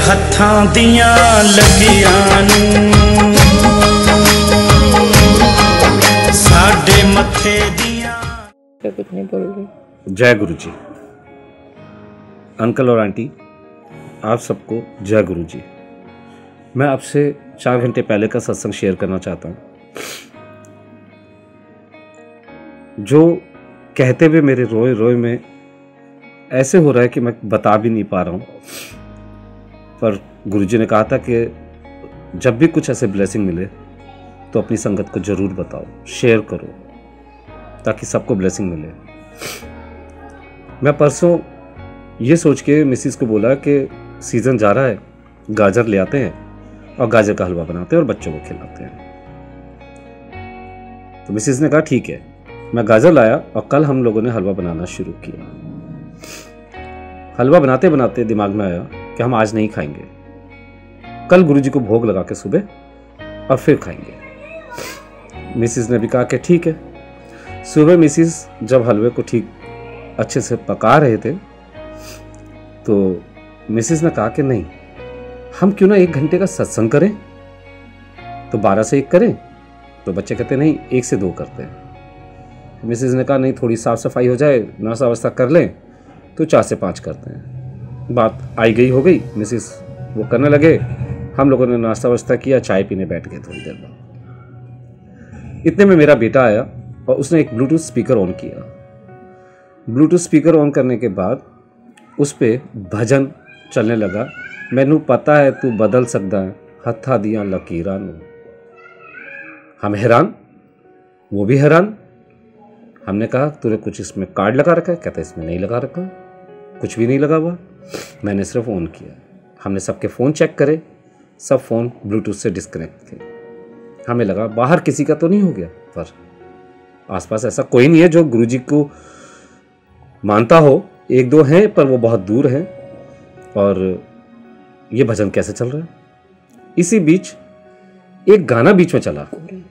हत्थां दियां लगियां नूं साडे मत्थे दियां। कुछ नहीं बोल रही। जय गुरु जी। अंकल और आंटी, आप सबको जय गुरु जी। मैं आपसे 4 घंटे पहले का सत्संग शेयर करना चाहता हूँ, जो कहते हुए मेरे रोए रोए में ऐसे हो रहा है कि मैं बता भी नहीं पा रहा हूँ। पर गुरुजी ने कहा था कि जब भी कुछ ऐसे ब्लेसिंग मिले तो अपनी संगत को जरूर बताओ, शेयर करो, ताकि सबको ब्लेसिंग मिले। मैं परसों ये सोच के मिसिस को बोला कि सीज़न जा रहा है, गाजर ले आते हैं और गाजर का हलवा बनाते हैं और बच्चों को खिलाते हैं। तो मिसिस ने कहा ठीक है। मैं गाजर लाया और कल हम लोगों ने हलवा बनाना शुरू किया। हलवा बनाते बनाते दिमाग में आया कि हम आज नहीं खाएंगे, कल गुरुजी को भोग लगा के सुबह और फिर खाएंगे। मिसिस ने भी कहा कि ठीक है। सुबह मिसिस जब हलवे को ठीक अच्छे से पका रहे थे तो मिसिस ने कहा कि नहीं, हम क्यों ना 1 घंटे का सत्संग करें। तो 12 से 1 करें। तो बच्चे कहते नहीं, 1 से 2 करते हैं। मिसिस ने कहा नहीं, थोड़ी साफ सफाई हो जाए, नाश्ता वास्ता कर लें, तो 4 से 5 करते हैं। बात आई गई हो गई। मिसिस वो करने लगे, हम लोगों ने नाश्ता वास्ता किया, चाय पीने बैठ गए थोड़ी देर बाद। इतने में मेरा बेटा आया और उसने एक ब्लूटूथ स्पीकर ऑन किया। ब्लूटूथ स्पीकर ऑन करने के बाद उस पर भजन चलने लगा। मैनू पता है तू बदल सकता है, हत्था दियां लकीरां नूं। हम हैरान, वो भी हैरान। हमने कहा तूने कुछ इसमें कार्ड लगा रखा है? कहता इसमें नहीं लगा रखा, कुछ भी नहीं लगा हुआ, मैंने सिर्फ ऑन किया। हमने सबके फ़ोन चेक करे, सब फ़ोन ब्लूटूथ से डिस्कनेक्ट थे। हमें लगा बाहर किसी का तो नहीं हो गया, पर आसपास ऐसा कोई नहीं है जो गुरुजी को मानता हो। 1-2 हैं, पर वो बहुत दूर हैं। और ये भजन कैसे चल रहा है? इसी बीच एक गाना बीच में चला,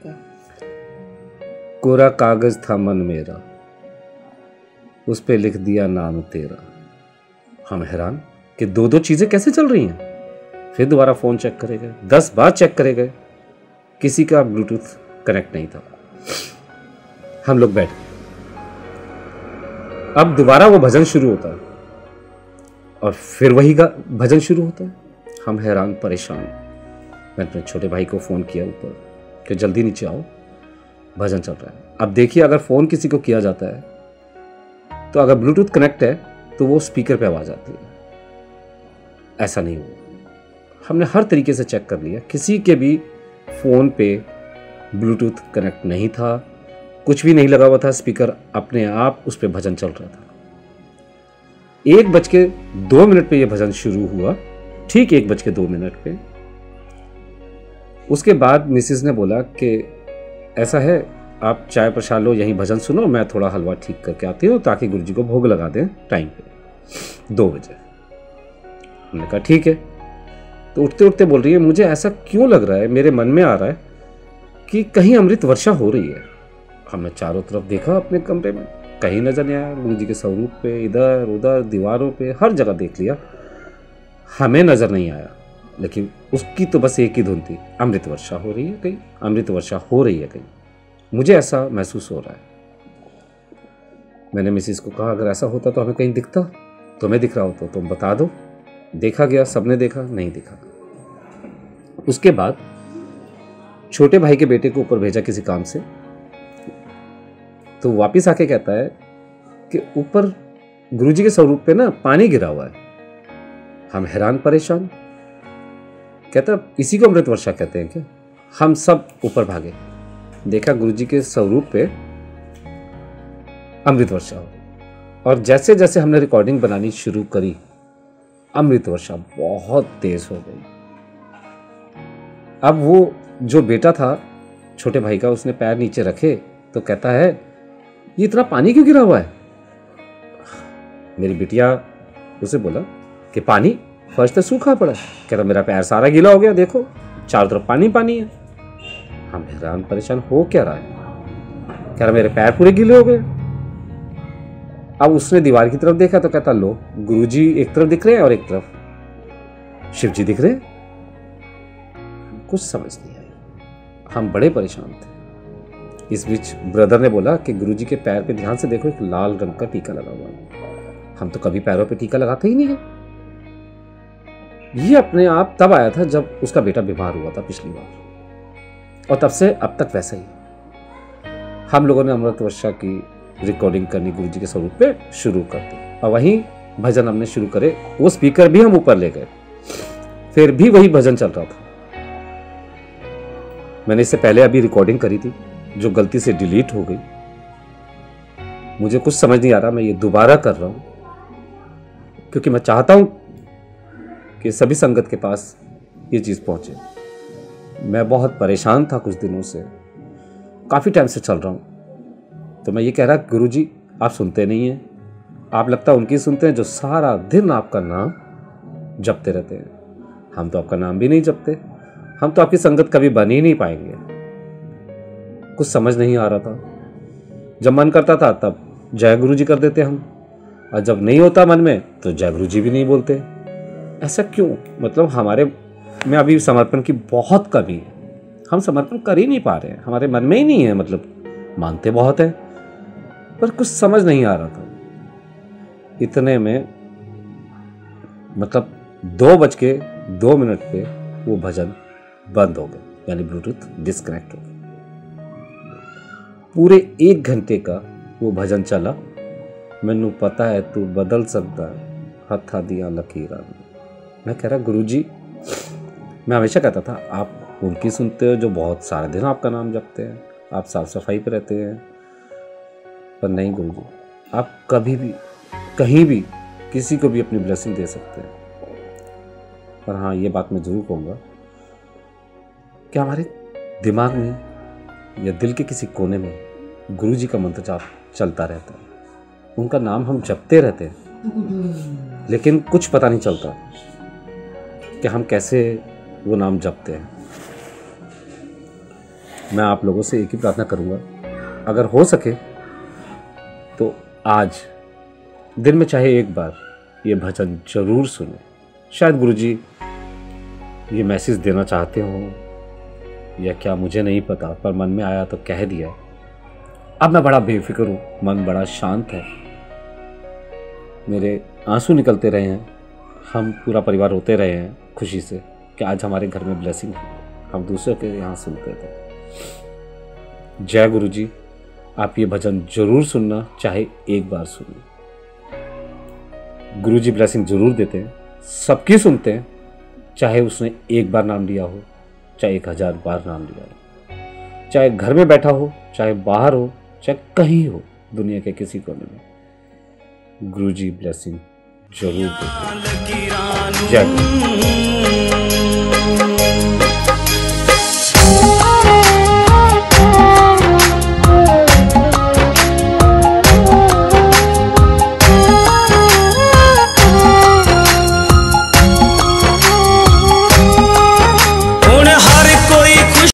कोरा कागज था मन मेरा, उस पे लिख दिया नाम तेरा। हम हैरान कि 2-2 चीजें कैसे चल रही हैं। फिर दोबारा फोन चेक करे गए, 10 बार चेक करे गए, किसी का ब्लूटूथ कनेक्ट नहीं था। हम लोग बैठ गए। अब दोबारा वो भजन शुरू होता है और फिर वही भजन शुरू होता है। हम हैरान परेशान। मैंने अपने छोटे भाई को फोन किया ऊपर कि जल्दी नीचे आओ, भजन चल रहा है। अब देखिए, अगर फोन किसी को किया जाता है तो अगर ब्लूटूथ कनेक्ट है तो वो स्पीकर पे आवाज आती है। ऐसा नहीं हुआ। हमने हर तरीके से चेक कर लिया, किसी के भी फोन पे ब्लूटूथ कनेक्ट नहीं था, कुछ भी नहीं लगा हुआ था, स्पीकर अपने आप उस पे भजन चल रहा था। 1:02 पे ये भजन शुरू हुआ, ठीक 1:02 पे। उसके बाद मिसिस ने बोला कि ऐसा है, आप चाय प्रसाद लो, यहीं भजन सुनो, मैं थोड़ा हलवा ठीक करके आती हूँ ताकि गुरुजी को भोग लगा दें टाइम पे 2 बजे। हमने कहा ठीक है। तो उठते उठते बोल रही है, मुझे ऐसा क्यों लग रहा है, मेरे मन में आ रहा है कि कहीं अमृत वर्षा हो रही है। हमने चारों तरफ देखा अपने कमरे में, कहीं नजर नहीं आया। गुरुजी के स्वरूप पे, इधर उधर, दीवारों पे, हर जगह देख लिया, हमें नजर नहीं आया। लेकिन उसकी तो बस एक ही धुन थी, अमृत वर्षा हो रही है कहीं, अमृत वर्षा हो रही है कहीं। मुझे ऐसा महसूस हो रहा है। मैंने मिसिस को कहा अगर ऐसा होता तो हमें कहीं दिखता, तुम्हें दिख रहा हो तो तुम बता दो। देखा गया, सबने देखा, नहीं दिखा। उसके बाद छोटे भाई के बेटे को ऊपर भेजा किसी काम से, तो वापिस आके कहता है कि ऊपर गुरुजी के स्वरूप पे ना पानी गिरा हुआ है। हम हैरान परेशान। कहता इसी को अमृत वर्षा कहते हैं क्या? हम सब ऊपर भागे, देखा गुरुजी के स्वरूप पे अमृत वर्षा हो। और जैसे जैसे हमने रिकॉर्डिंग बनानी शुरू करी, अमृत वर्षा बहुत तेज हो गई। अब वो जो बेटा था छोटे भाई का, उसने पैर नीचे रखे तो कहता है ये इतना पानी क्यों गिरा हुआ है? मेरी बिटिया उसे बोला कि पानी, फर्श तो सूखा पड़ा है। कह रहा मेरा पैर सारा गीला हो गया, देखो चारों तरफ पानी पानी है। हम हैरान परेशान, हो क्या रहा है? कह रहा मेरे पैर पूरे गीले हो गए। अब उसने दीवार की तरफ देखा तो कहता लो गुरुजी एक तरफ दिख रहे हैं और एक तरफ शिव जी दिख रहे? कुछ समझ नहीं आई, हम बड़े परेशान थे। इस बीच ब्रदर ने बोला कि गुरुजी के पैर पे ध्यान से देखो, एक लाल रंग का टीका लगा हुआ है। हम तो कभी पैरों पे टीका लगाते ही नहीं है। ये अपने आप तब आया था जब उसका बेटा बीमार हुआ था पिछली बार, और तब से अब तक वैसा ही। हम लोगों ने अमृत वर्षा की रिकॉर्डिंग करनी गुरुजी के स्वरूप पे शुरू कर दी, और वहीं भजन हमने शुरू करे। वो स्पीकर भी हम ऊपर ले गए, फिर भी वही भजन चल रहा था। मैंने इससे पहले अभी रिकॉर्डिंग करी थी जो गलती से डिलीट हो गई। मुझे कुछ समझ नहीं आ रहा, मैं ये दोबारा कर रहा हूं क्योंकि मैं चाहता हूं कि सभी संगत के पास ये चीज पहुंचे। मैं बहुत परेशान था कुछ दिनों से, काफी टाइम से चल रहा हूं। तो मैं ये कह रहा गुरुजी आप सुनते नहीं हैं, आप लगता है उनकी सुनते हैं जो सारा दिन आपका नाम जपते रहते हैं। हम तो आपका नाम भी नहीं जपते, हम तो आपकी संगत कभी बन ही नहीं पाएंगे। कुछ समझ नहीं आ रहा था। जब मन करता था तब जय गुरुजी कर देते हम, और जब नहीं होता मन में तो जय गुरुजी भी नहीं बोलते। ऐसा क्यों? मतलब हमारे में अभी समर्पण की बहुत कमी है, हम समर्पण कर ही नहीं पा रहे हैं, हमारे मन में ही नहीं है। मतलब मानते बहुत हैं पर कुछ समझ नहीं आ रहा था। इतने में मतलब 2:02 पे वो भजन बंद हो गया, यानी ब्लूटूथ डिस्कनेक्ट हो गया। पूरे 1 घंटे का वो भजन चला। मैनू पता है तू बदल सकता है हथा दिया लकीरां। मैं कह रहा गुरुजी, मैं हमेशा कहता था आप उनकी सुनते हो जो बहुत सारे दिन आपका नाम जपते हैं, आप साफ सफाई पे रहते हैं। पर नहीं गुरुजी, आप कभी भी कहीं भी किसी को भी अपनी ब्लेसिंग दे सकते हैं। पर हाँ, ये बात मैं जरूर कहूँगा कि हमारे दिमाग में या दिल के किसी कोने में गुरुजी का मंत्र जाप चलता रहता है। उनका नाम हम जपते रहते हैं, लेकिन कुछ पता नहीं चलता कि हम कैसे वो नाम जपते हैं। मैं आप लोगों से एक ही प्रार्थना करूंगा, अगर हो सके तो आज दिन में चाहे एक बार ये भजन जरूर सुने। शायद गुरुजी ये मैसेज देना चाहते हो या क्या मुझे नहीं पता, पर मन में आया तो कह दिया। अब मैं बड़ा बेफिक्र हूँ, मन बड़ा शांत है, मेरे आंसू निकलते रहे हैं, हम पूरा परिवार रोते रहे हैं खुशी से कि आज हमारे घर में ब्लेसिंग है। हम दूसरों के यहाँ सुनते थे। जय गुरुजी, आप ये भजन जरूर सुनना, चाहे एक बार सुनना। गुरुजी ब्लेसिंग जरूर देते हैं, सबकी सुनते हैं, चाहे उसने एक बार नाम लिया हो, चाहे 1000 बार नाम लिया हो, चाहे घर में बैठा हो, चाहे बाहर हो, चाहे कहीं हो दुनिया के किसी कोने में, गुरुजी ब्लेसिंग जरूर देते हैं। जय गुरु।